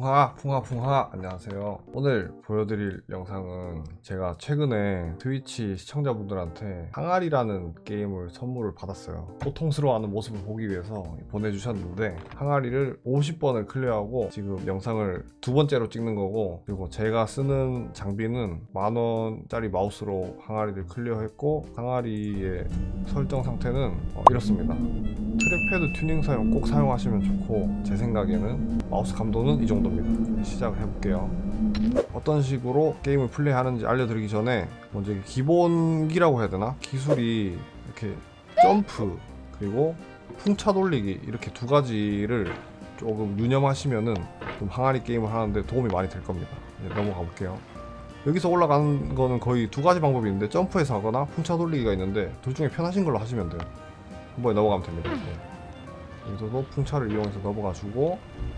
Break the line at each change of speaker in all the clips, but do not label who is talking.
풍하 안녕하세요. 오늘 보여드릴 영상은 제가 최근에 트위치 시청자분들한테 항아리라는 게임을 선물을 받았어요. 고통스러워하는 모습을 보기 위해서 보내주셨는데 항아리를 50번을 클리어하고 지금 영상을 두 번째로 찍는 거고, 그리고 제가 쓰는 장비는 10,000원짜리 마우스로 항아리를 클리어했고, 항아리의 설정 상태는 이렇습니다. 트랙패드 튜닝 사용 꼭 사용하시면 좋고, 제 생각에는 마우스 감도는 이 정도입니다. 시작을 해볼게요. 어떤 식으로 게임을 플레이하는지 알려드리기 전에 먼저 기본기라고 해야 되나? 기술이 이렇게 점프 그리고 풍차 돌리기, 이렇게 두 가지를 조금 유념하시면은 좀 항아리 게임을 하는데 도움이 많이 될 겁니다. 이제 넘어가 볼게요. 여기서 올라가는 거는 거의 두 가지 방법이 있는데, 점프해서 하거나 풍차 돌리기가 있는데, 둘 중에 편하신 걸로 하시면 돼요. 한 번에 넘어가면 됩니다. 여기서도 풍차를 이용해서 넘어가주고,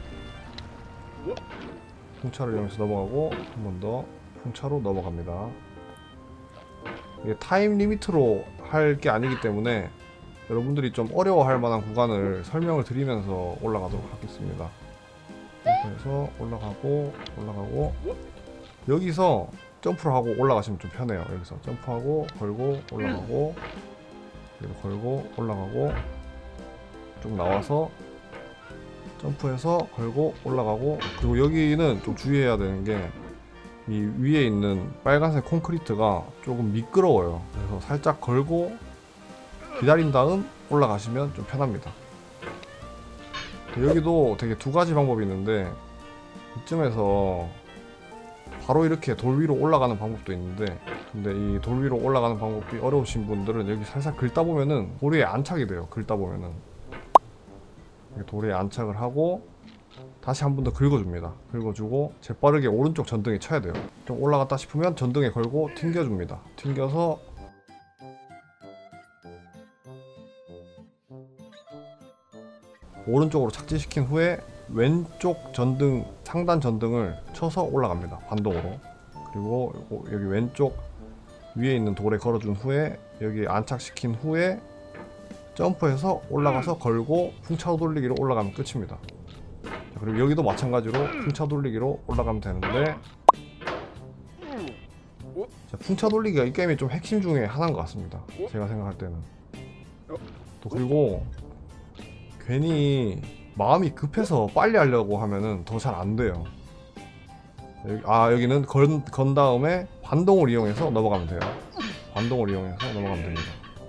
풍차를 이용해서 넘어가고, 한 번 더 풍차로 넘어갑니다. 이게 타임 리미트로 할 게 아니기 때문에 여러분들이 좀 어려워할 만한 구간을 설명을 드리면서 올라가도록 하겠습니다. 그래서 올라가고 여기서 점프를 하고 올라가시면 좀 편해요. 여기서 점프하고 걸고 올라가고, 여기도 걸고 올라가고, 쭉 나와서 점프해서 걸고 올라가고. 그리고 여기는 좀 주의해야 되는 게, 이 위에 있는 빨간색 콘크리트가 조금 미끄러워요. 그래서 살짝 걸고 기다린 다음 올라가시면 좀 편합니다. 여기도 되게 두 가지 방법이 있는데, 이쯤에서 바로 이렇게 돌 위로 올라가는 방법도 있는데, 근데 이 돌 위로 올라가는 방법이 어려우신 분들은 여기 살살 긁다 보면은 돌에 안착이 돼요. 긁다 보면은 돌에 안착을 하고 다시 한 번 더 긁어줍니다. 긁어주고 재빠르게 오른쪽 전등에 쳐야 돼요. 좀 올라갔다 싶으면 전등에 걸고 튕겨줍니다. 튕겨서 오른쪽으로 착지시킨 후에 왼쪽 전등, 상단 전등을 쳐서 올라갑니다. 반동으로. 그리고 여기 왼쪽 위에 있는 돌에 걸어준 후에 여기 안착시킨 후에 점프해서 올라가서 걸고 풍차 돌리기로 올라가면 끝입니다. 자, 그리고 여기도 마찬가지로 풍차 돌리기로 올라가면 되는데, 자, 풍차 돌리기가 이 게임의 좀 핵심 중에 하나인 것 같습니다. 제가 생각할 때는. 또 그리고 괜히 마음이 급해서 빨리 하려고 하면은 더 잘 안 돼요. 여기는 건 다음에 반동을 이용해서 넘어가면 돼요. 반동을 이용해서 넘어가면 됩니다.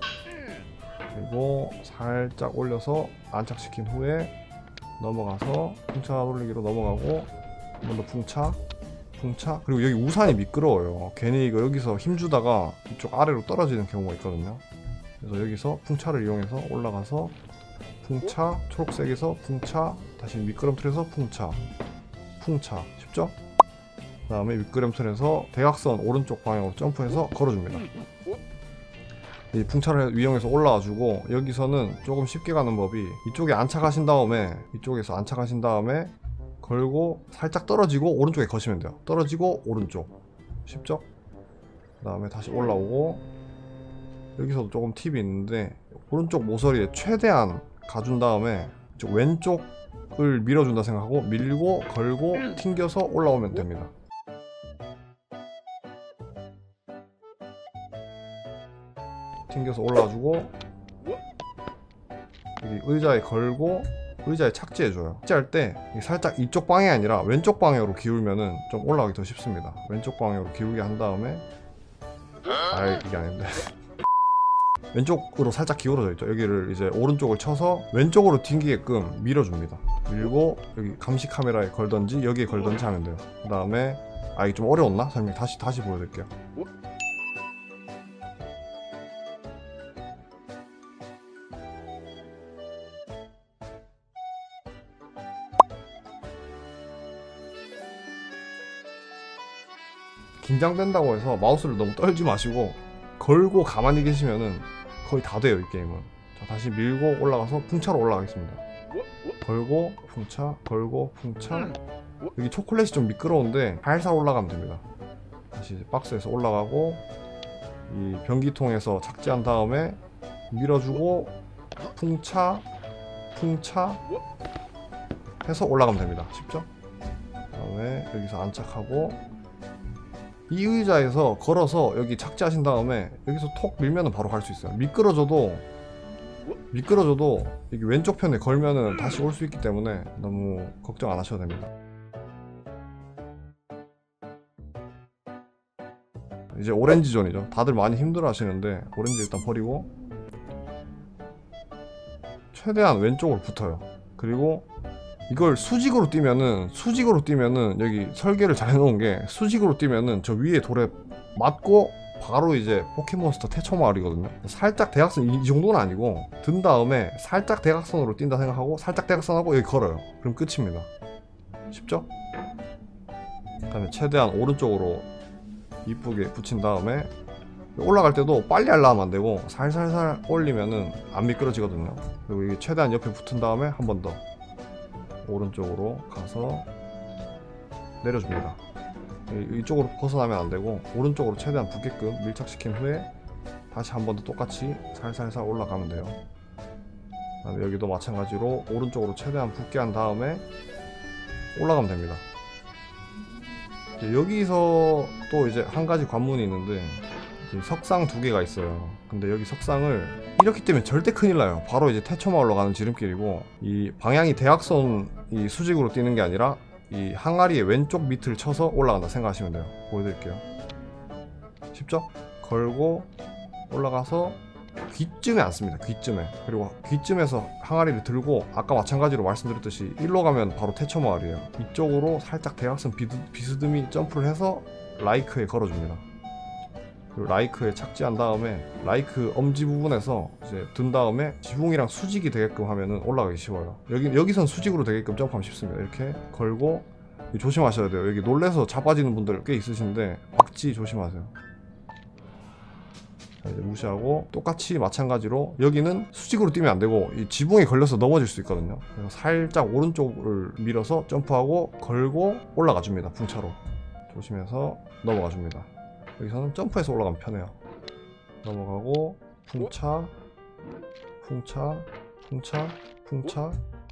그리고 살짝 올려서 안착시킨 후에 넘어가서 풍차 돌리기로 넘어가고, 한 번 더 풍차. 그리고 여기 우산이 미끄러워요. 괜히 이거 여기서 힘주다가 이쪽 아래로 떨어지는 경우가 있거든요. 그래서 여기서 풍차를 이용해서 올라가서 풍차, 초록색에서 풍차, 다시 미끄럼틀에서 풍차. 쉽죠? 그 다음에 미끄럼틀에서 대각선 오른쪽 방향으로 점프해서 걸어줍니다. 이 풍차를 이용해서 올라와주고, 여기서는 조금 쉽게 가는 법이, 이쪽에 안착하신 다음에, 이쪽에서 안착하신 다음에 걸고 살짝 떨어지고 오른쪽에 거시면 돼요. 떨어지고 오른쪽. 쉽죠? 그 다음에 다시 올라오고, 여기서도 조금 팁이 있는데, 오른쪽 모서리에 최대한 가준 다음에 이쪽 왼쪽을 밀어준다 생각하고 밀고 걸고 튕겨서 올라오면 됩니다. 튕겨서 올라와주고, 여기 의자에 걸고 의자에 착지해줘요. 착지할 때 살짝 이쪽 방향이 아니라 왼쪽 방향으로 기울면은 좀 올라가기 더 쉽습니다. 왼쪽 방향으로 기울게 한 다음에, 이게 아닌데 왼쪽으로 살짝 기울어져 있죠. 여기를 이제 오른쪽을 쳐서 왼쪽으로 튕기게끔 밀어줍니다. 밀고 여기 감시 카메라에 걸던지 여기에 걸던지 하면 돼요. 그 다음에 이게 좀 어려웠나? 설명 다시 보여드릴게요. 긴장된다고 해서 마우스를 너무 떨지 마시고 걸고 가만히 계시면은 거의 다 돼요, 이 게임은. 자, 다시 밀고 올라가서 풍차로 올라가겠습니다. 걸고 풍차, 걸고 풍차. 여기 초콜릿이 좀 미끄러운데 살살 올라가면 됩니다. 다시 박스에서 올라가고, 이 변기통에서 착지한 다음에 밀어주고 풍차 해서 올라가면 됩니다. 쉽죠? 다음에 여기서 안착하고 이 의자에서 걸어서 여기 착지하신 다음에 여기서 톡 밀면은 바로 갈 수 있어요. 미끄러져도 이게 왼쪽 편에 걸면은 다시 올 수 있기 때문에 너무 걱정 안 하셔도 됩니다. 이제 오렌지 존이죠. 다들 많이 힘들어 하시는데 오렌지 일단 버리고 최대한 왼쪽으로 붙어요. 그리고 이걸 수직으로 뛰면은 여기 설계를 잘 해놓은 게 수직으로 뛰면은 저 위에 돌에 맞고 바로 이제 포켓몬스터 태초 마을이거든요. 살짝 대각선 이 정도는 아니고 든 다음에 살짝 대각선으로 뛴다 생각하고 살짝 대각선하고 여기 걸어요. 그럼 끝입니다. 쉽죠? 그 다음에 최대한 오른쪽으로 이쁘게 붙인 다음에 올라갈 때도 빨리 하려면 안 되고 살살살 올리면은 안 미끄러지거든요. 그리고 이게 최대한 옆에 붙은 다음에 한 번 더 오른쪽으로 가서 내려줍니다. 이쪽으로 벗어나면 안 되고 오른쪽으로 최대한 붙게끔 밀착시킨 후에 다시 한 번 더 똑같이 살살살 올라가면 돼요. 그다음에 여기도 마찬가지로 오른쪽으로 최대한 붙게 한 다음에 올라가면 됩니다. 여기서 또 이제 한 가지 관문이 있는데 석상 두 개가 있어요. 근데 여기 석상을 이렇기 때문에 절대 큰일 나요. 바로 이제 태초마을로 가는 지름길이고 이 방향이 대각선 이 수직으로 뛰는 게 아니라 이 항아리의 왼쪽 밑을 쳐서 올라간다 생각하시면 돼요. 보여드릴게요. 쉽죠? 걸고 올라가서 귀쯤에 앉습니다. 귀쯤에. 그리고 귀쯤에서 항아리를 들고 아까 마찬가지로 말씀드렸듯이 일로 가면 바로 태초마을이에요. 이쪽으로 살짝 대각선 비스듬히 점프를 해서 라이크에 걸어줍니다. 그리고 라이크에 착지한 다음에 라이크 엄지 부분에서 이제 든 다음에 지붕이랑 수직이 되게끔 하면은 올라가기 쉬워요. 여기선 수직으로 되게끔 점프하면 쉽습니다. 이렇게 걸고 조심하셔야 돼요. 여기 놀래서 자빠지는 분들 꽤 있으신데 박지 조심하세요. 자, 이제 무시하고 똑같이 마찬가지로 여기는 수직으로 뛰면 안 되고 이 지붕에 걸려서 넘어질 수 있거든요. 그래서 살짝 오른쪽을 밀어서 점프하고 걸고 올라가 줍니다. 풍차로 조심해서 넘어가 줍니다. 여기서는 점프해서 올라가면 편해요. 넘어가고 풍차 풍차 풍차 풍차.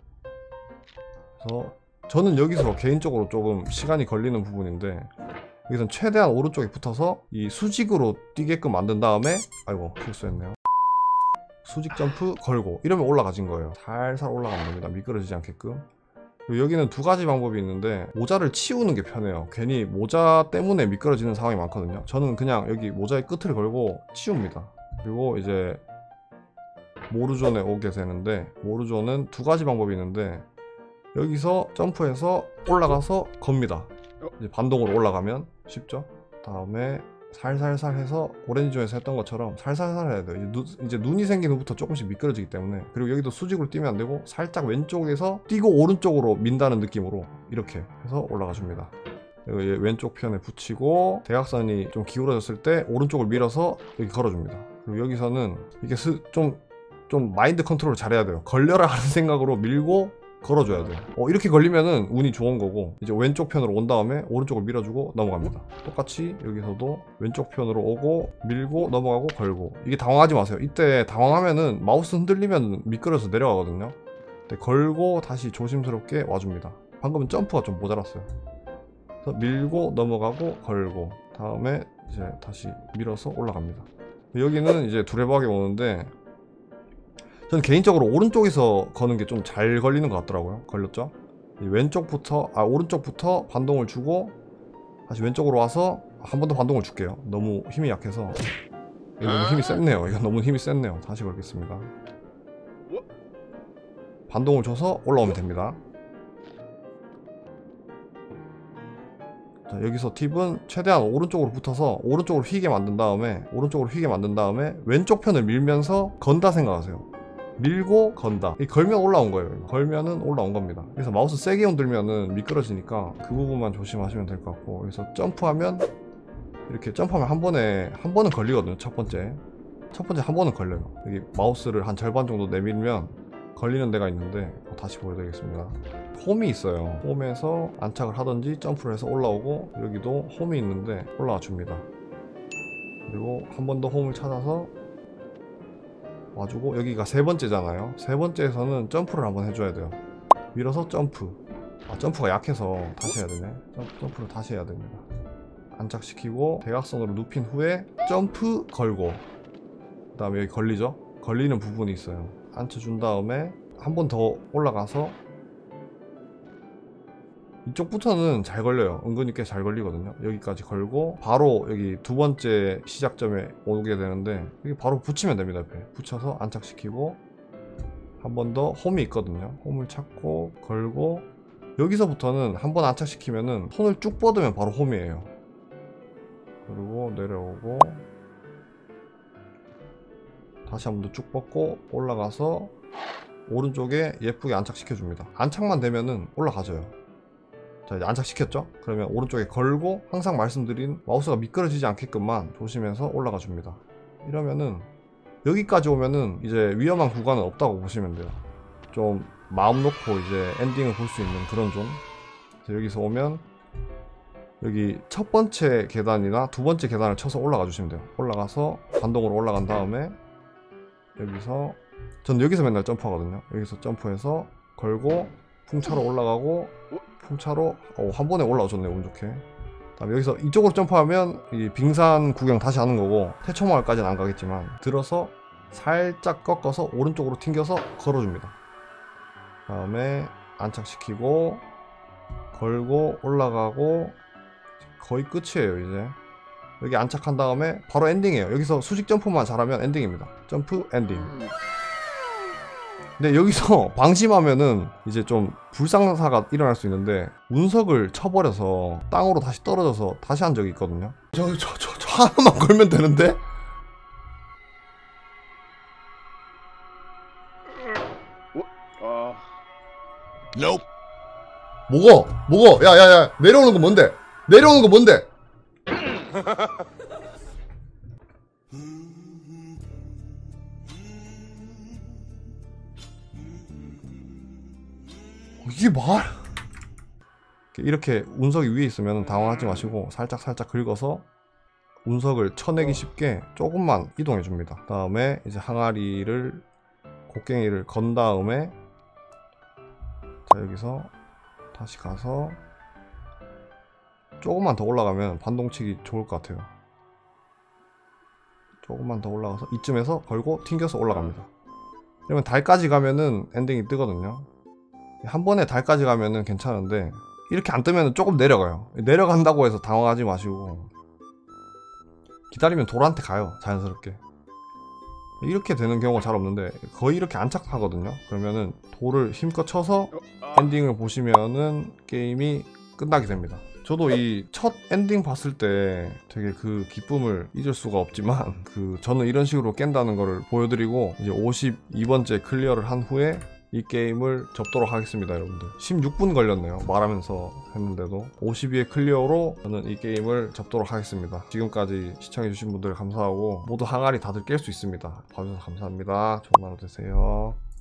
그래서 저는 여기서 개인적으로 조금 시간이 걸리는 부분인데 여기선 최대한 오른쪽에 붙어서 이 수직으로 뛰게끔 만든 다음에 아이고 실수했네요. 수직 점프 걸고 이러면 올라가진 거예요. 살살 올라가면 됩니다. 미끄러지지 않게끔. 그리고 여기는 두 가지 방법이 있는데 모자를 치우는 게 편해요. 괜히 모자 때문에 미끄러지는 상황이 많거든요. 저는 그냥 여기 모자의 끝을 걸고 치웁니다. 그리고 이제 모르존에 오게 되는데 모르존은 두 가지 방법이 있는데 여기서 점프해서 올라가서 겁니다. 이제 반동으로 올라가면 쉽죠? 다음에 살살살 해서 오렌지존에서 했던 것처럼 살살살 해야 돼요. 이제 눈이 생긴 후부터 조금씩 미끄러지기 때문에. 그리고 여기도 수직으로 뛰면 안 되고 살짝 왼쪽에서 뛰고 오른쪽으로 민다는 느낌으로 이렇게 해서 올라가 줍니다. 그리고 왼쪽 편에 붙이고 대각선이 좀 기울어졌을 때 오른쪽을 밀어서 여기 걸어줍니다. 그리고 여기서는 이게 좀 마인드 컨트롤을 잘해야 돼요. 걸려라 하는 생각으로 밀고 걸어줘야 돼요. 이렇게 걸리면은 운이 좋은 거고 이제 왼쪽 편으로 온 다음에 오른쪽을 밀어주고 넘어갑니다. 똑같이 여기서도 왼쪽 편으로 오고 밀고 넘어가고 걸고. 이게 당황하지 마세요. 이때 당황하면은 마우스 흔들리면 미끄러져서 내려가거든요. 근데 걸고 다시 조심스럽게 와줍니다. 방금은 점프가 좀 모자랐어요. 그래서 밀고 넘어가고 걸고 다음에 이제 다시 밀어서 올라갑니다. 여기는 이제 두레박이 오는데 저는 개인적으로 오른쪽에서 거는 게 좀 잘 걸리는 것 같더라고요. 걸렸죠? 오른쪽부터 반동을 주고 다시 왼쪽으로 와서 한 번 더 반동을 줄게요. 너무 힘이 약해서 이거 너무 힘이 셌네요. 이거 너무 힘이 셌네요. 다시 걸겠습니다. 반동을 줘서 올라오면 됩니다. 자, 여기서 팁은 최대한 오른쪽으로 붙어서 오른쪽으로 휘게 만든 다음에 왼쪽 편을 밀면서 건다 생각하세요. 밀고 건다. 걸면 올라온 거예요. 걸면은 올라온 겁니다. 그래서 마우스 세게 흔들면은 미끄러지니까 그 부분만 조심하시면 될 것 같고 그래서 점프하면 이렇게 점프하면 한 번은 걸리거든요. 첫 번째 한 번은 걸려요. 여기 마우스를 한 절반 정도 내밀면 걸리는 데가 있는데 다시 보여드리겠습니다. 홈이 있어요. 홈에서 안착을 하든지 점프를 해서 올라오고 여기도 홈이 있는데 올라와 줍니다. 그리고 한 번 더 홈을 찾아서 와주고 여기가 세 번째잖아요. 세 번째에서는 점프를 한번 해줘야 돼요. 밀어서 점프 아, 점프가 약해서 다시 해야 되네. 점프를 다시 해야 됩니다. 안착시키고 대각선으로 눕힌 후에 점프 걸고, 그 다음에 여기 걸리죠? 걸리는 부분이 있어요. 앉혀준 다음에 한 번 더 올라가서, 이쪽부터는 잘 걸려요. 은근히 꽤 잘 걸리거든요. 여기까지 걸고 바로 여기 두 번째 시작점에 오게 되는데, 여기 바로 붙이면 됩니다. 옆에 붙여서 안착시키고 한 번 더 홈이 있거든요. 홈을 찾고 걸고, 여기서부터는 한 번 안착시키면은 손을 쭉 뻗으면 바로 홈이에요. 그리고 내려오고 다시 한 번 더 쭉 뻗고 올라가서 오른쪽에 예쁘게 안착시켜 줍니다. 안착만 되면은 올라가져요. 자, 이제 안착시켰죠? 그러면 오른쪽에 걸고 항상 말씀드린 마우스가 미끄러지지 않게끔만 조심해서 올라가 줍니다. 이러면은 여기까지 오면은 이제 위험한 구간은 없다고 보시면 돼요. 좀 마음 놓고 이제 엔딩을 볼 수 있는 그런 존. 여기서 오면 여기 첫 번째 계단이나 두 번째 계단을 쳐서 올라가 주시면 돼요. 올라가서 반동으로 올라간 다음에 여기서, 전 여기서 맨날 점프하거든요. 여기서 점프해서 걸고 풍차로 올라가고 풍차로 한 번에 올라오셨네요. 운 좋게. 다음에 여기서 이쪽으로 점프하면 이 빙산 구경 다시 하는 거고, 태초마을까지는 안 가겠지만 들어서 살짝 꺾어서 오른쪽으로 튕겨서 걸어줍니다. 다음에 안착시키고 걸고 올라가고 거의 끝이에요. 이제 여기 안착한 다음에 바로 엔딩이에요. 여기서 수직 점프만 잘하면 엔딩입니다. 점프 엔딩. 근데 여기서 방심하면은 이제 좀 불상사가 일어날 수 있는데, 운석을 쳐버려서 땅으로 다시 떨어져서 다시 한 적이 있거든요. 저 하나만 걸면 되는데? 뭐고? 야, 내려오는 거 뭔데? 내려오는 거 뭔데? 이게 말? 이렇게 운석이 위에 있으면 당황하지 마시고 살짝 긁어서 운석을 쳐내기 쉽게 조금만 이동해 줍니다. 다음에 이제 항아리를, 곡괭이를 건 다음에, 자, 여기서 다시 가서 조금만 더 올라가면 반동치기 좋을 것 같아요. 조금만 더 올라가서 이쯤에서 걸고 튕겨서 올라갑니다. 그러면 달까지 가면은 엔딩이 뜨거든요. 한 번에 달까지 가면은 괜찮은데, 이렇게 안 뜨면 조금 내려가요. 내려간다고 해서 당황하지 마시고 기다리면 돌한테 가요. 자연스럽게. 이렇게 되는 경우가 잘 없는데 거의 이렇게 안착하거든요. 그러면은 돌을 힘껏 쳐서 엔딩을 보시면은 게임이 끝나게 됩니다. 저도 이 첫 엔딩 봤을 때 되게 그 기쁨을 잊을 수가 없지만, 저는 이런 식으로 깬다는 거를 보여드리고 이제 52번째 클리어를 한 후에 이 게임을 접도록 하겠습니다. 여러분들 16분 걸렸네요. 말하면서 했는데도. 52회 클리어로 저는 이 게임을 접도록 하겠습니다. 지금까지 시청해주신 분들 감사하고, 모두 항아리 다들 깰 수 있습니다. 봐주셔서 감사합니다. 좋은 하루 되세요.